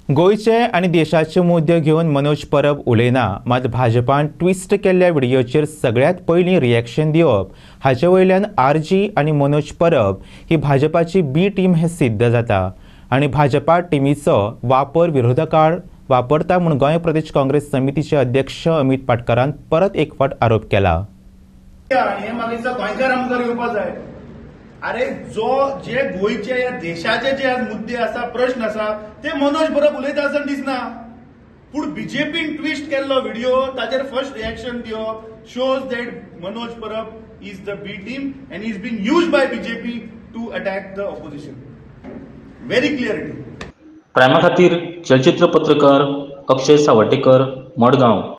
गोयचे आणि देशाचे मुद्दे घेवन मनोज परब उलयना, मात भाजपान ट्विस्ट केल्ल्या व्हिडिओचेर सगळ्यात पयलीं रिएक्शन दिवप हाचे वयल्यान आरजी आणि मनोज परब ही भाजपाची बी टीम हे सिद्ध जाता आणि भाजपा टिमीचो वापर विरोधकांक वापरता म्हूण गोंय प्रदेश काँग्रेस समितीचे अध्यक्ष अमित पाटकरान परत एक फावट आरोप केला। अरे जे गोयचे या देशाचे जे आज मुद्दे आसा प्रश्न आसा ते मनोज परब उलयता आसतना दिसना, पूण बीजेपीन ट्विस्ट केल्लो व्हिडिओ ताचेर फर्स्ट रिएक्शन दिवप shows that Manoj Parab is the B team and is been used by BJP to attack the opposition. Very clarity. प्रायमा खातीर चलचित्र पत्रकार अक्षय सावटेकर, मडगांव।